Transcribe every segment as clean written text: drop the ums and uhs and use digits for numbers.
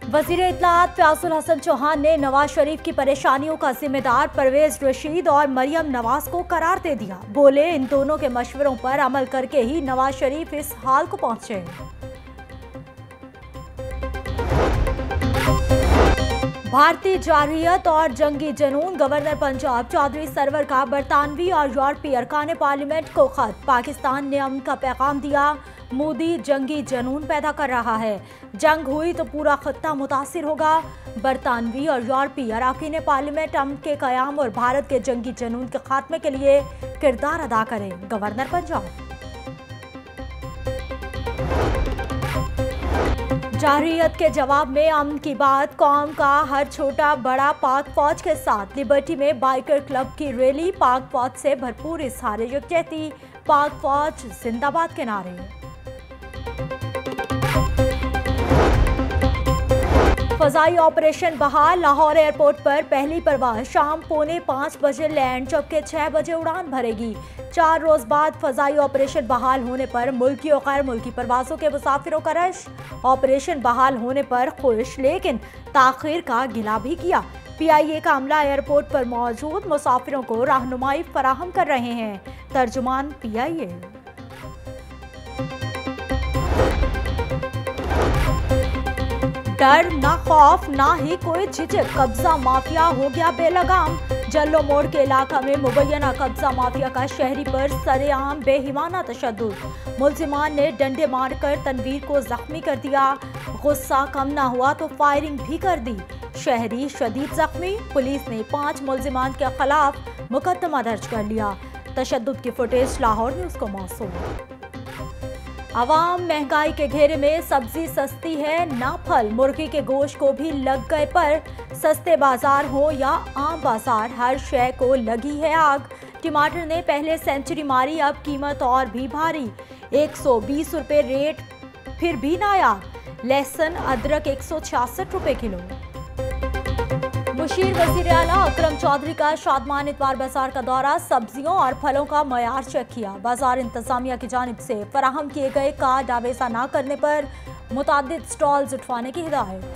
वजीर इत्तलात फयाजुल हसन चौहान ने नवाज शरीफ की परेशानियों का जिम्मेदार परवेज रशीद और मरियम नवाज को करार दे दिया। बोले, इन दोनों के मशवरों पर अमल करके ही नवाज शरीफ इस हाल को पहुंचे। भारतीय जारहियत और जंगी जनून गवर्नर पंजाब चौधरी सरवर का बरतानवी और यूरोपीय अरकान पार्लियामेंट को खत। पाकिस्तान ने अमन का पैगाम दिया। मोदी जंगी जनून पैदा कर रहा है। जंग हुई तो पूरा खत्ता मुतासिर होगा। बरतानवी और यूरोपीय अरकान पार्लियामेंट अमन के कयाम और भारत के जंगी जनून के खात्मे के लिए किरदार अदा करें। गवर्नर पंजाब। जारहियत के जवाब में अमन की बात। कौम का हर छोटा बड़ा पाक फौज के साथ। लिबर्टी में बाइकर क्लब की रैली। पाक फौज से भरपूर इज़हार यकजहती। पाक फौज जिंदाबाद के नारे। फजाई ऑपरेशन बहाल। लाहौर एयरपोर्ट पर पहली परवाज शाम 4:45 बजे लैंड, जबकि 6 बजे उड़ान भरेगी। 4 रोज बाद फजाई ऑपरेशन बहाल होने पर मुल्की और गैर मुल्की परवाजों के मुसाफिरों का रश। ऑपरेशन बहाल होने पर खुश, लेकिन ताखीर का गिला भी किया। PIA का अमला एयरपोर्ट पर मौजूद मुसाफिरों को रहनुमाई फराहम कर रहे हैं। तर्जुमान PIA। डर ना खौफ ना ही कोई झिझक, कब्जा माफिया हो गया बेलगाम। जल्लो मोड़ के इलाका में मुबैना कब्जा माफिया का शहरी पर सरेआम बेहिमाना तशद्दुद। मुल्जिमान ने डंडे मारकर तनवीर को जख्मी कर दिया। गुस्सा कम ना हुआ तो फायरिंग भी कर दी। शहरी शदीद जख्मी। पुलिस ने 5 मुल्जिमान के खिलाफ मुकदमा दर्ज कर लिया। तशद्दुद की फुटेज लाहौर न्यूज को मौसूल। आवाम महंगाई के घेरे में, सब्जी सस्ती है ना फल। मुर्गी के गोश्त को भी लग गए पर। सस्ते बाजार हो या आम बाजार, हर शय को लगी है आग। टमाटर ने पहले सेंचुरी मारी, अब कीमत और भी भारी। 120 रुपए रेट फिर भी नायाब। लहसुन अदरक 166 रुपए किलो। मुशीर वजीर आला अकरम चौधरी का शादमान इतवार बाजार का दौरा। सब्जियों और फलों का मयार चेक किया। बाजार इंतजामिया की जानिब से फराहम किए गए कार्ड आवेजा न करने पर मुतादिद स्टॉल्स उठवाने की हिदायत।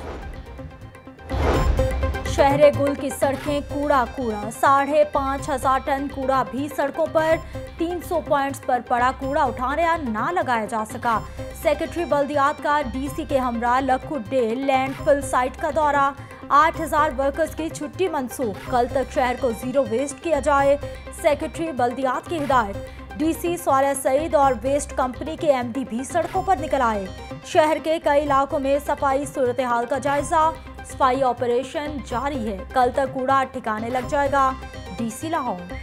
शहरे गुल की सड़कें कूड़ा कूड़ा। 5,500 टन कूड़ा भी सड़कों पर। 300 पॉइंट्स पर पड़ा कूड़ा उठाने ना लगाया जा सका। सेक्रेटरी बल्दियात का DC के हमरा लखुड्डे लैंडफिल साइट का दौरा। 8,000 वर्कर्स की छुट्टी मंसूख। कल तक शहर को जीरो वेस्ट किया जाए। सेक्रेटरी बल्दियात की हिदायत। DC सालिह सईद और वेस्ट कंपनी के MD भी सड़कों पर निकल आए। शहर के कई इलाकों में सफाई सूरत हाल का जायजा। सफाई ऑपरेशन जारी है। कल तक कूड़ा ठिकाने लग जाएगा। DC लाहौर।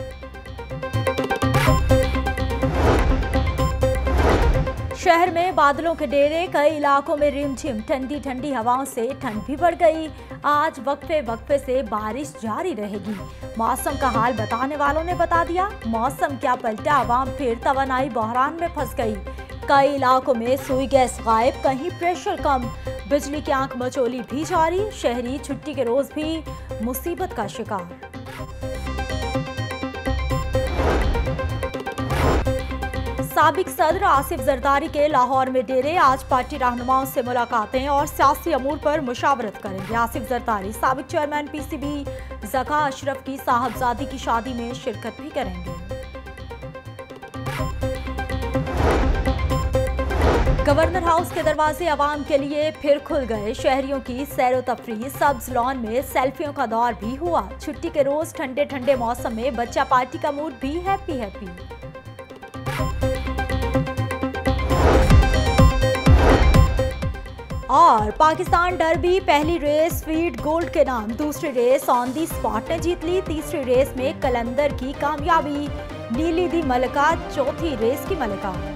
शहर में बादलों के डेरे। कई इलाकों में रिमझिम ठंडी ठंडी हवाओं से ठंड भी बढ़ गई। आज वक्फे वक्फे से बारिश जारी रहेगी। मौसम का हाल बताने वालों ने बता दिया। मौसम क्या पलटा, आवाम फिर तवानाई बहरान में फंस गई। कई इलाकों में सुई गैस गायब, कहीं प्रेशर कम। बिजली की आंख मचोली भी जारी। शहरी छुट्टी के रोज भी मुसीबत का शिकार। साबिक सदर आसिफ जरदारी के लाहौर में डेरे। आज पार्टी रहनुमाओं से मुलाकातें और सियासी अमूर पर मुशावरत करेंगे। आसिफ जरदारी साबिक चेयरमैन PCB ज़का अशरफ की साहबजादी की शादी में शिरकत भी करेंगे। गवर्नर हाउस के दरवाजे आवाम के लिए फिर खुल गए। शहरियों की सैरो तफरीह। सब्ज लॉन में सेल्फियों का दौर भी हुआ। छुट्टी के रोज ठंडे ठंडे मौसम में बच्चा पार्टी का मूड भी हैप्पी हैप्पी। और पाकिस्तान डर्बी पहली रेस फील्ड गोल्ड के नाम। दूसरी रेस ऑन दी स्पॉट ने जीत ली। तीसरी रेस में कलंदर की कामयाबी। नीली दी मलिका चौथी रेस की मलिका।